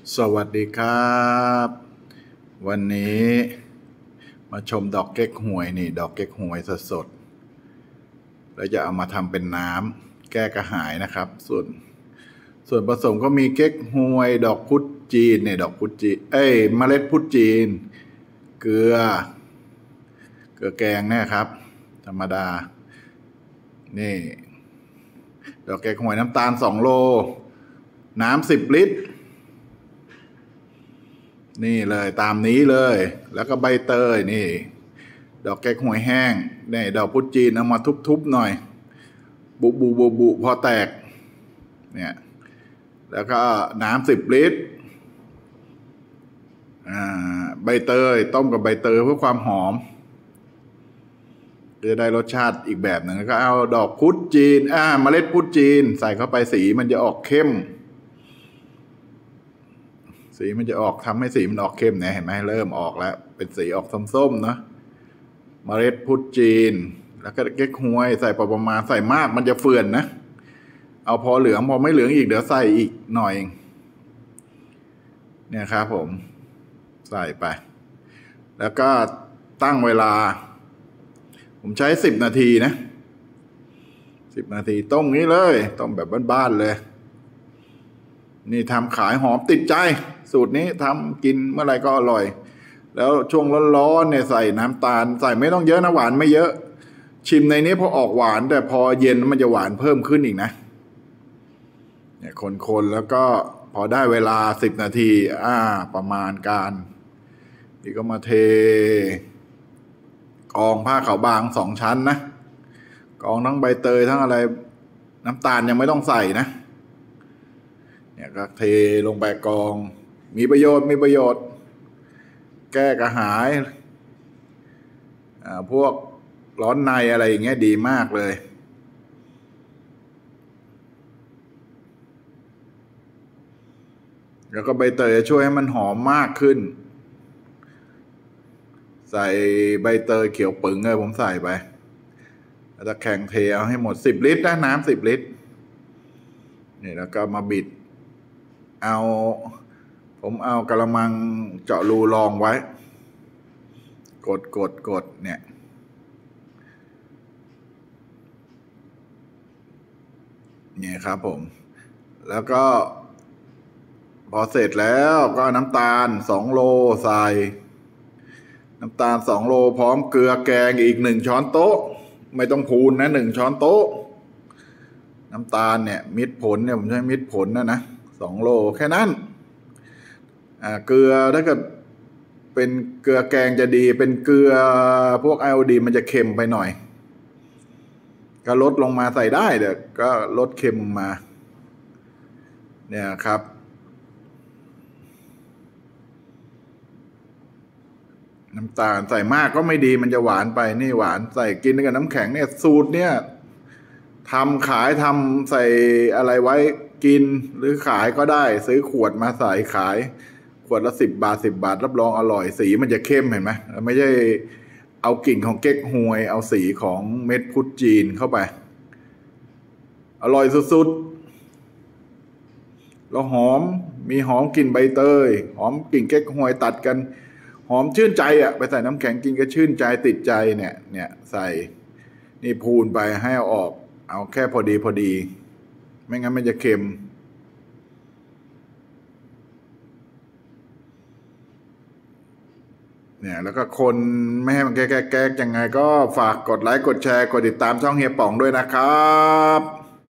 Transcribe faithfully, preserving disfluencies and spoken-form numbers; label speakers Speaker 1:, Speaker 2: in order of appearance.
Speaker 1: สวัสดีครับวันนี้มาชมดอกเก๊กฮวยนี่ดอกเก๊กฮวยสดๆแล้วจะเอามาทำเป็นน้ำแก้กระหายนะครับส่วนส่วนผสมก็มีเก๊กฮวยดอกพุดจีนเนี่ยดอกพุดจีนเอ้ยเมล็ดพุดจีนเกลือเกลือแกงเนี่ยครับธรรมดานี่ดอกเก๊กฮวยน้ำตาลสองโลน้ำสิบลิตรนี่เลยตามนี้เลยแล้วก็ใบเตยนี่ดอกแก๊กฮวยแห้งนี่ดอกพุดจีนเอามาทุบๆหน่อยบุบุบุบุพอแตกเนี่ยแล้วก็น้ำสิบลิตรอ่าใบเตยต้มกับใบเตยเพื่อความหอมจะได้รสชาติอีกแบบหนึ่งแล้วก็เอาดอกพุดจีนอ่าเมล็ดพุดจีนใส่เข้าไปสีมันจะออกเข้มสีมันจะออกทำให้สีมันออกเข้มเนี่ยเห็นไหมเริ่มออกแล้วเป็นสีออกส้มๆเนาะเมล็ดพุดจีนแล้วก็เก๊กฮวยใส่ประมาณใส่มากมันจะเฟื่อนนะเอาพอเหลืองพอไม่เหลืองอีกเดี๋ยวใส่อีกหน่อยเนี่ยครับผมใส่ไปแล้วก็ตั้งเวลาผมใช้สิบนาทีนะสิบนาทีต้มนี้เลยต้มแบบบ้านๆเลยนี่ทำขายหอมติดใจสูตรนี้ทำกินเมื่อไรก็อร่อยแล้วช่วงร้อนๆเนี่ยใส่น้ำตาลใส่ไม่ต้องเยอะนะหวานไม่เยอะชิมในนี้พอออกหวานแต่พอเย็นมันจะหวานเพิ่มขึ้นอีกนะเนี่ยคนๆแล้วก็พอได้เวลาสิบนาทีอ่าประมาณการนี่ก็มาเทกองผ้าขาวบางสองชั้นนะกองทั้งใบเตยทั้งอะไรน้ำตาลยังไม่ต้องใส่นะเนี่ยก็เทลงไปกองมีประโยชน์มีประโยชน์แก้กระหายอ่าพวกร้อนในอะไรอย่างเงี้ยดีมากเลยแล้วก็ใบเตยจะช่วยให้มันหอมมากขึ้นใส่ใบเตยเขียวปึ๋งเลยผมใส่ไปแล้วจะแข่งเทเอาให้หมดสิบลิตรนะน้ำสิบลิตรนี่แล้วก็มาบิดเอาผมเอากระมังเจาะรูรองไว้กดกดกดเนี่ยเนี่ยครับผมแล้วก็พอเสร็จแล้วก็น้ำตาลสองโลใส่น้ำตาลสองโลพร้อมเกลือแกงอีกหนึ่งช้อนโต๊ะไม่ต้องพูนนะหนึ่งช้อนโต๊ะน้ำตาลเนี่ยมิตรผลเนี่ยผมใช้มิตรผลนะนะสองโลแค่นั้นอ่าเกลือถ้าเกิดเป็นเกลือแกงจะดีเป็นเกลือพวกไอโอดีมันจะเค็มไปหน่อยก็ลดลงมาใส่ได้เดี๋ยวก็ลดเค็มมาเนี่ยครับน้ำตาลใส่มากก็ไม่ดีมันจะหวานไปนี่หวานใส่กินกับน้ำแข็งเนี่ยสูตรเนี่ยทำขายทำใส่อะไรไว้กินหรือขายก็ได้ซื้อขวดมาใส่ขายขวดละสิบบาทสิบบาทรับรองอร่อยสีมันจะเข้มเห็นไหมไม่ใช่เอากลิ่นของเก๊กฮวยเอาสีของเม็ดพุดจีนเข้าไปอร่อยสุดๆแล้วหอมมีหอมกลิ่นใบเตยหอมกลิ่นเก๊กฮวยตัดกันหอมชื่นใจอ่ะไปใส่น้ำแข็งกินก็ชื่นใจติดใจเนี่ยเนี่ยใส่นี่พูนไปให้เอาออกเอาแค่พอดีพอดีไม่งั้นมันจะเค็มเนี่ยแล้วก็คนไม่ให้มันแก๊กๆยังไงก็ฝากกดไลค์กดแชร์กดติดตามช่องเฮียป๋องด้วยนะครับ